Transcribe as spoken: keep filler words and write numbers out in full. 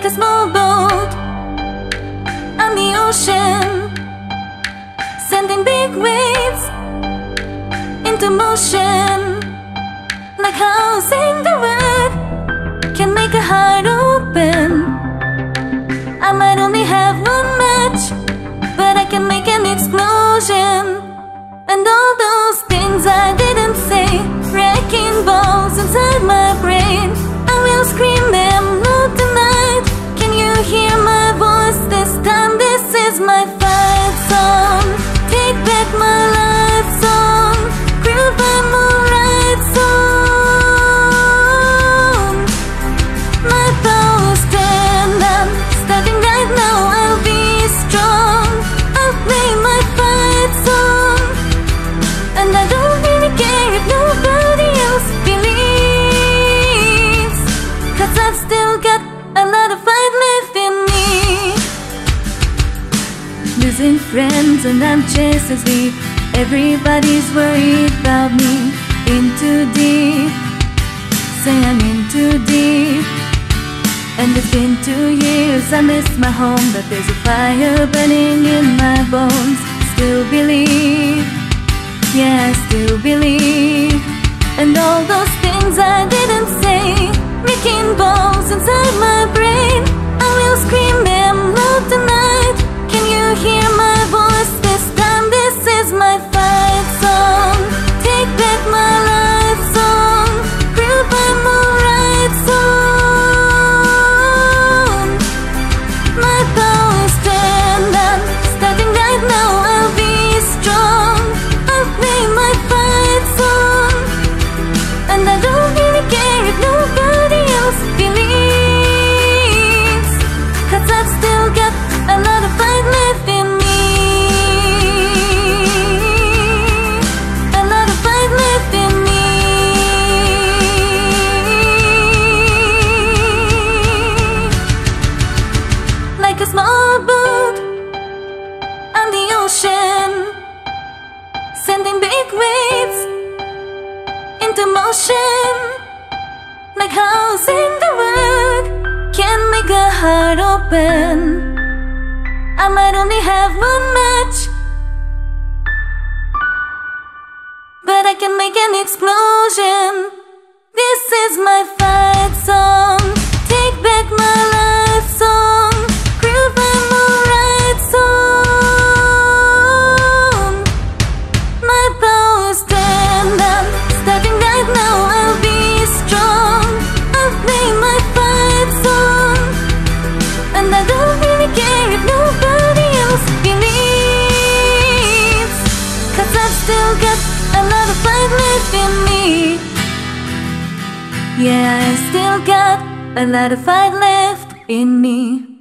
a small boat on the ocean, sending big waves into motion. Like how saying the word can make a heart open. I might only have one match, but I can make an explosion. And all those things I didn't say, wrecking balls inside my brain, I will scream them out tonight. Can you hear my voice this time? This is my fight song. Take back my life song. Groove my moonlight song. My power stand, I'm starting right now. I'll be strong. I'll play my fight song, and I don't really care if nobody else believes, 'cause I've still got a lot of fight left in me. Losing friends and I'm chasing sleep. Everybody's worried about me. In too deep, say I'm in too deep. And it's been two years, I miss my home, but there's a fire burning in my bones. Still believe, yeah, I still believe. And all those things I didn't say, wrecking balls inside my brain, I will scream them loud tonight. Can you hear my voice this time? This is my fight song. Take back my life song. Groove my moonlight song. My power stand, I'm starting right now. I'll be strong. I'll play my fight song, and I don't really care if nobody else believes, 'cause I've still got a lot of fight left in me. A lot of fight left in me. Like a small boat on the ocean, sending big waves into motion. Like how saying the word can make a heart open. I might only have one match, but I can make an explosion. This is my fight song. Take back my life song. Groove my moonlight song. My power stand, I'm starting right now. I'll be strong. I'll play my fight song, and I don't really care if nobody else believes, 'cause I've still got a lot of fight left in me. Yeah, I still got a lot of fight left in me.